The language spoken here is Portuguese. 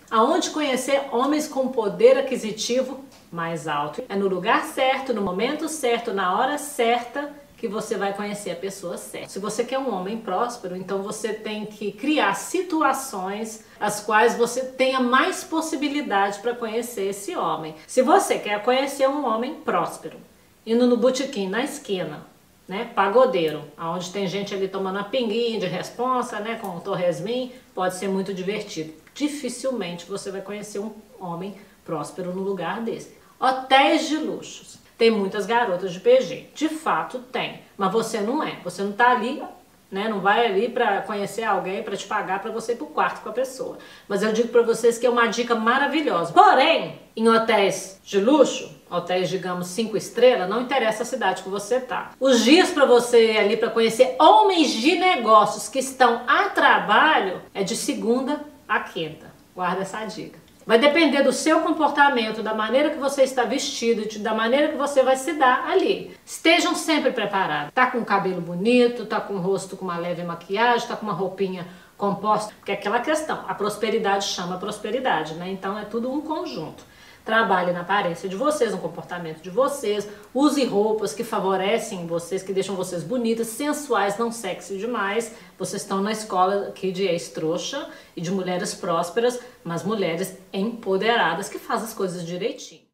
aonde conhecer homens com poder aquisitivo mais alto. É no lugar certo, no momento certo, na hora certa que você vai conhecer a pessoa certa. Se você quer um homem próspero, então você tem que criar situações as quais você tenha mais possibilidade para conhecer esse homem. Se você quer conhecer um homem próspero, indo no botequim, na esquina, né, pagodeiro, onde tem gente ali tomando uma pinguinha de responsa, né, com um torresmin, pode ser muito divertido. Dificilmente você vai conhecer um homem próspero no lugar desse. Hotéis de luxos. Tem muitas garotas de PG, de fato tem, mas você não é, você não tá ali, né, não vai ali para conhecer alguém para te pagar para você ir pro quarto com a pessoa. Mas eu digo para vocês que é uma dica maravilhosa. Porém, em hotéis de luxo, hotéis digamos 5 estrelas, não interessa a cidade que você tá. Os dias para você ir ali para conhecer homens de negócios que estão a trabalho é de segunda a quinta. Guarda essa dica. Vai depender do seu comportamento, da maneira que você está vestido, da maneira que você vai se dar ali. Estejam sempre preparados. Tá com o cabelo bonito, tá com o rosto com uma leve maquiagem, tá com uma roupinha composta. Porque é aquela questão, a prosperidade chama prosperidade, né? Então é tudo um conjunto. Trabalhe na aparência de vocês, no comportamento de vocês. Use roupas que favorecem vocês, que deixam vocês bonitas, sensuais, não sexy demais. Vocês estão na escola aqui de ex-trouxa e de mulheres prósperas, mas mulheres empoderadas que fazem as coisas direitinho.